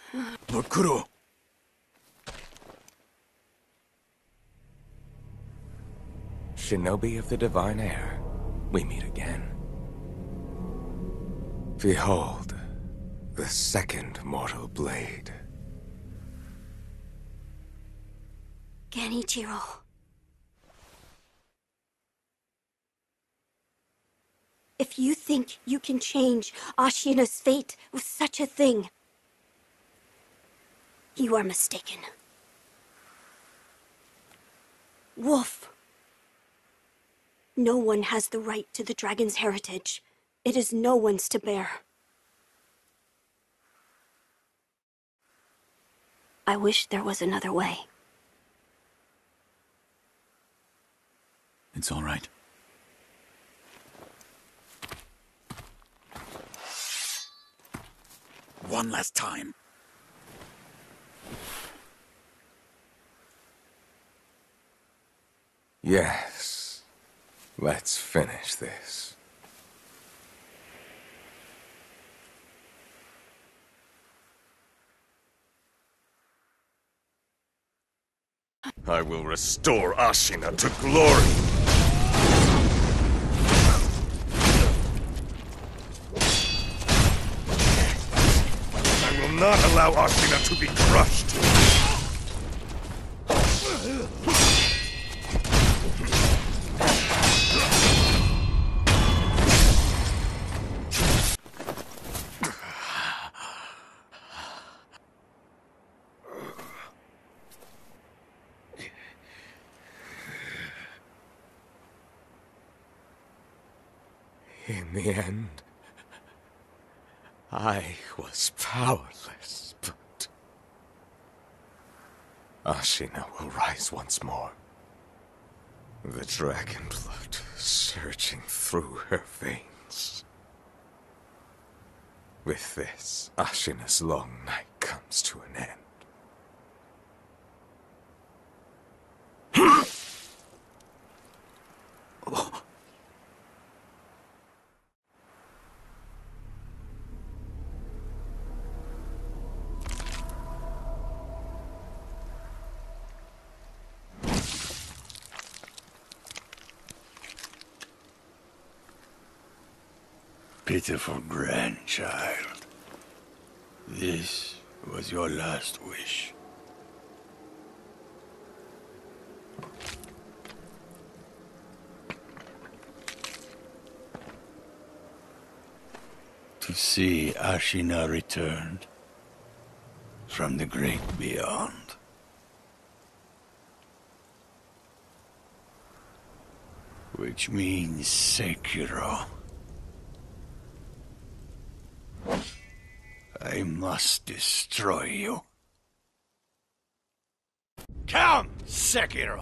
Bakuro! Shinobi of the Divine Air, we meet again. Behold, the second mortal blade. Genichiro. If you think you can change Ashina's fate with such a thing, you are mistaken. Wolf. No one has the right to the dragon's heritage. It is no one's to bear. I wish there was another way. It's all right. One last time. Yes. Let's finish this. I will restore Ashina to glory! I will not allow Ashina to be crushed! In the end, I was powerless, but Ashina will rise once more. The dragon blood surging through her veins. With this, Ashina's long night comes to an end. Pitiful grandchild. This was your last wish. To see Ashina returned from the great beyond. Which means Sekiro. I must destroy you. Come, Sekiro!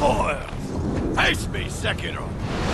Foil! Haste me, Sekiro!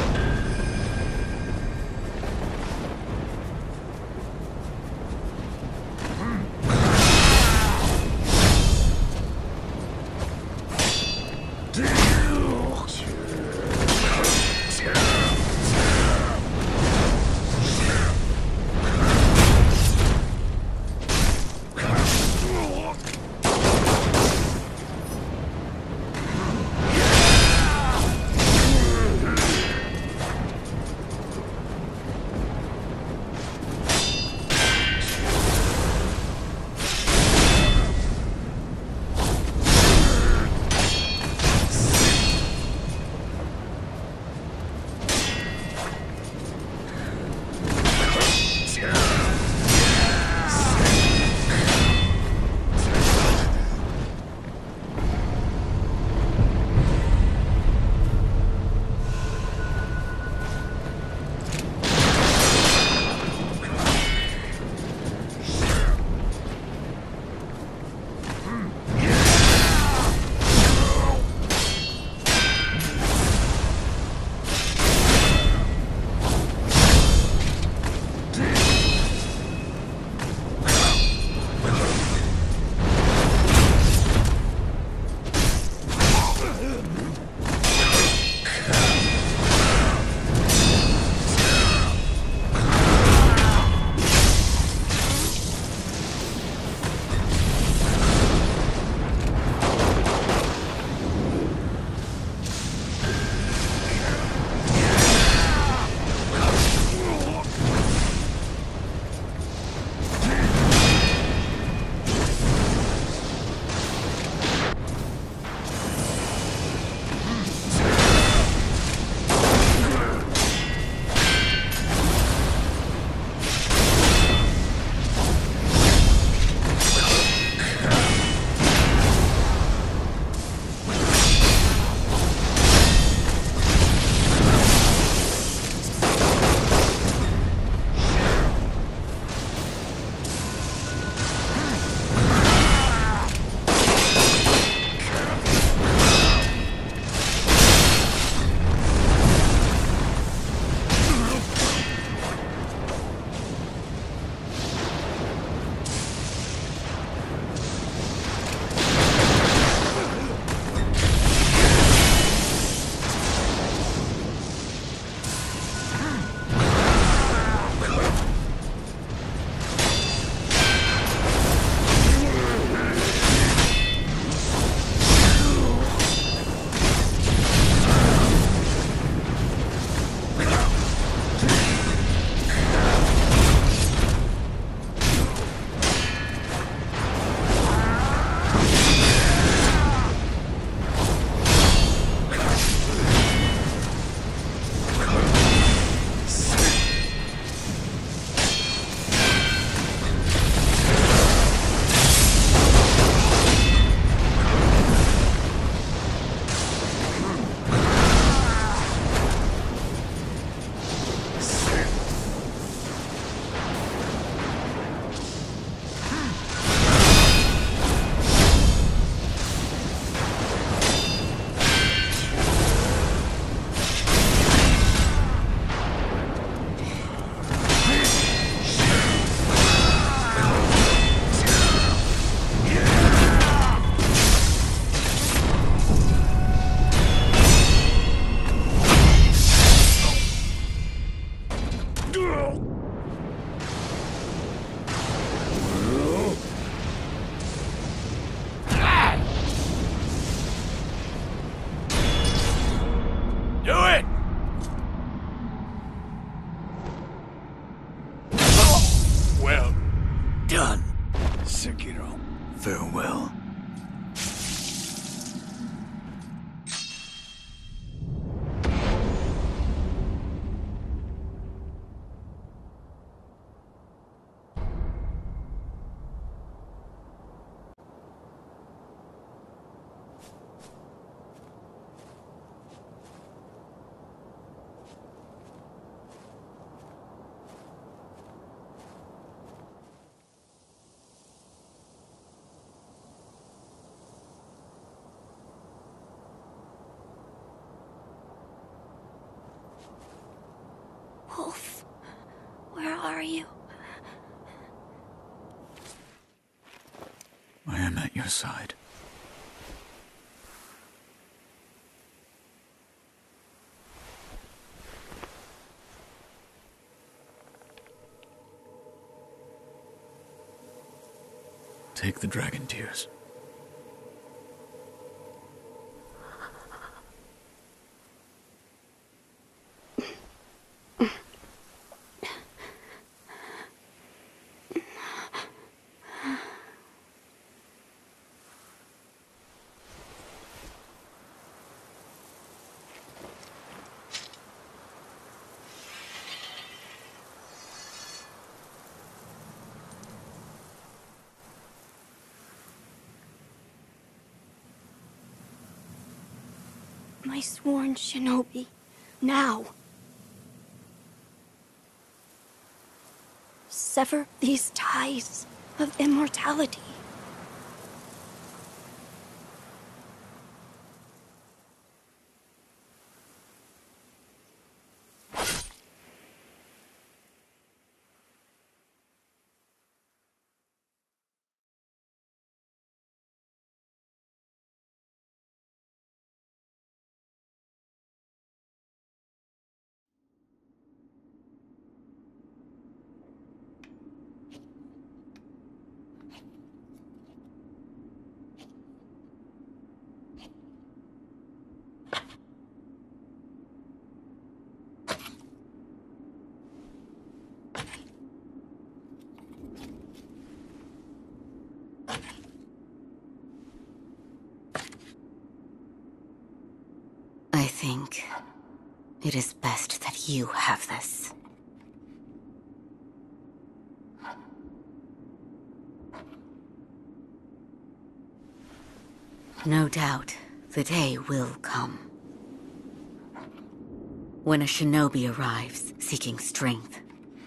Farewell. are you? I am at your side. Take the dragon tears. My sworn shinobi. Now. Sever these ties of immortality. I think it is best that you have this. No doubt, the day will come. When a shinobi arrives, seeking strength.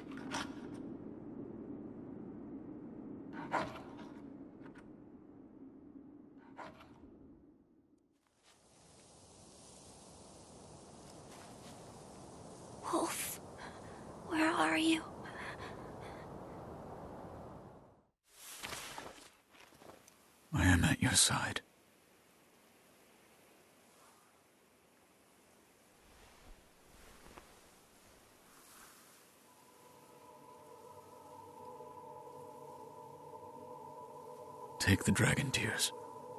Wolf, where are you? I am at your side. Take the dragon tears.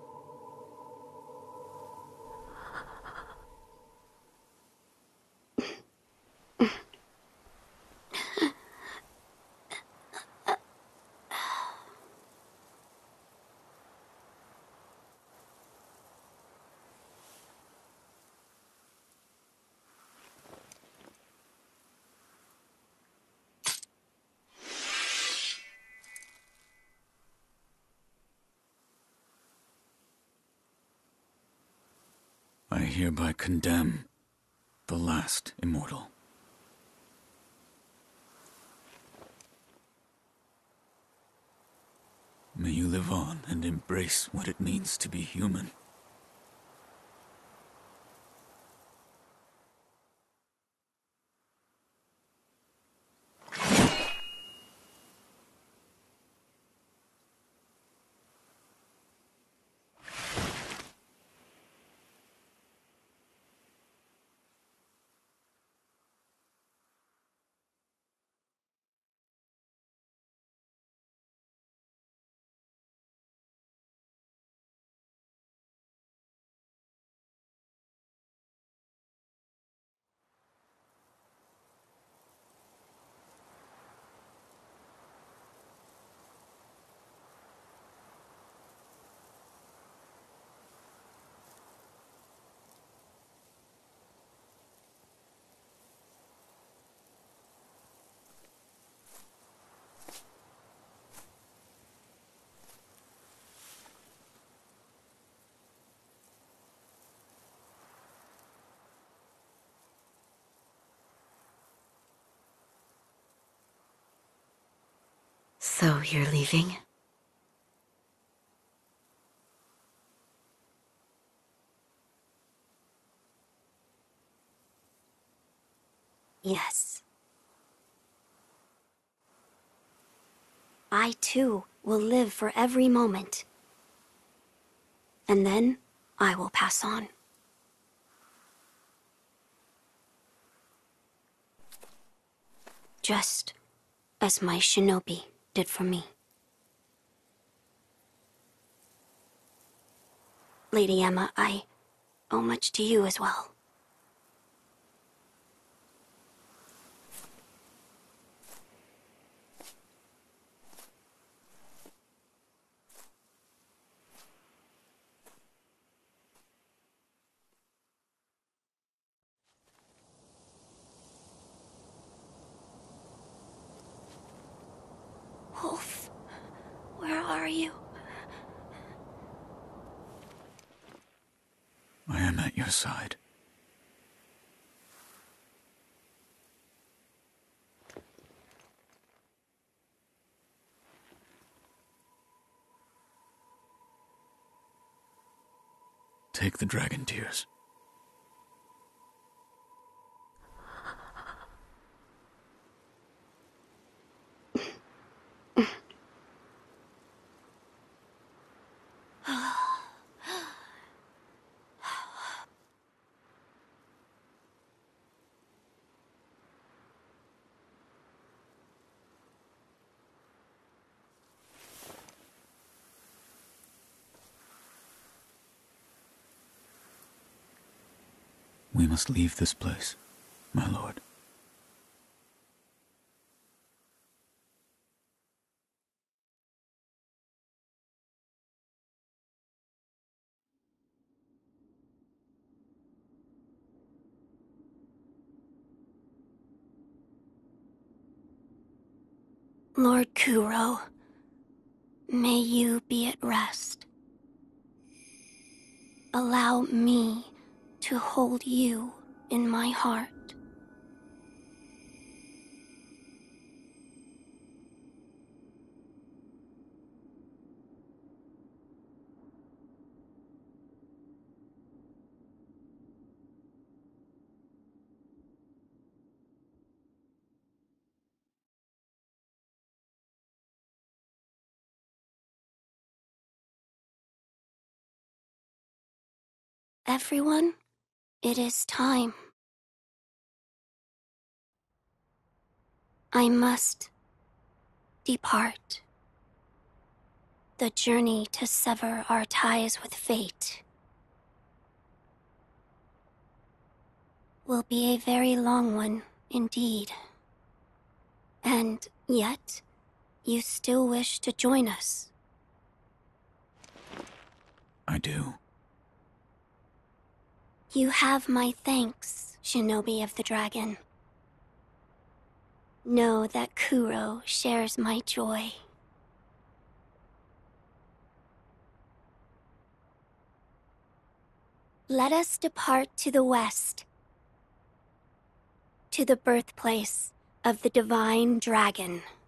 I hereby condemn the last immortal. May you live on and embrace what it means to be human. So you're leaving? Yes. I too will live for every moment. And then I will pass on. Just as my shinobi did for me. Lady Emma, I owe much to you as well. Wolf, where are you? I am at your side. Take the dragon tears. We must leave this place, my lord. Lord Kuro, may you be at rest. Allow me to hold you in my heart. Everyone, it is time. I must depart. The journey to sever our ties with fate will be a very long one indeed. And yet, you still wish to join us. I do. You have my thanks, Shinobi of the Dragon. Know that Kuro shares my joy. Let us depart to the west, to the birthplace of the divine dragon.